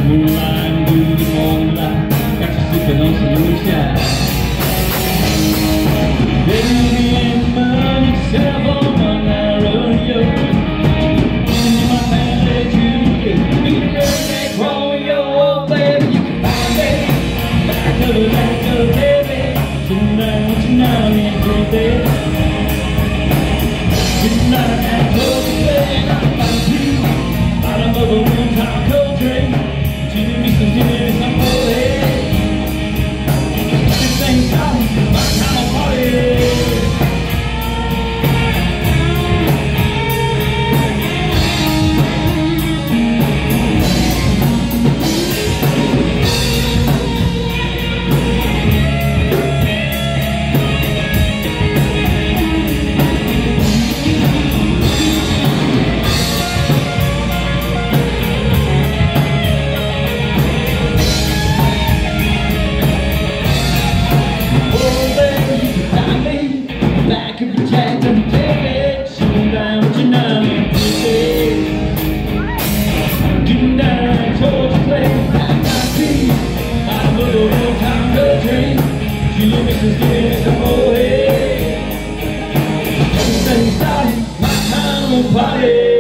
Moonlight, blue moonlight, got you sipping on some moonshine. Baby, in money, yourself on my narrow road. In my family, you be the redneck Romeo, oh baby, you can find me back of the baby. Tonight, tonight, and baby. Tonight, at close to play, I find you bottom of a rooftop cold drink. Give me some dinner, some more head. This ain't starting my kind of party. Party.